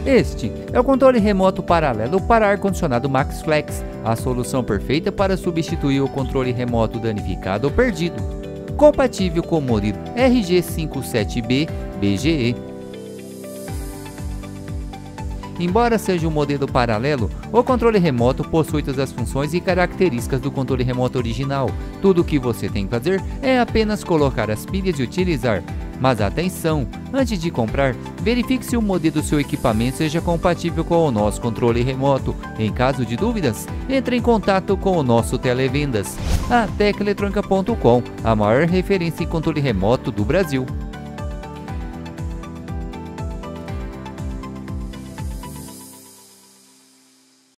Este é o controle remoto paralelo para ar-condicionado MaxFlex, a solução perfeita para substituir o controle remoto danificado ou perdido. Compatível com o modelo RG57B BGE. Embora seja um modelo paralelo, o controle remoto possui todas as funções e características do controle remoto original. Tudo o que você tem que fazer é apenas colocar as pilhas e utilizar. Mas atenção! Antes de comprar, verifique se o modelo do seu equipamento seja compatível com o nosso controle remoto. Em caso de dúvidas, entre em contato com o nosso televendas. A Teceletronica.com, a maior referência em controle remoto do Brasil.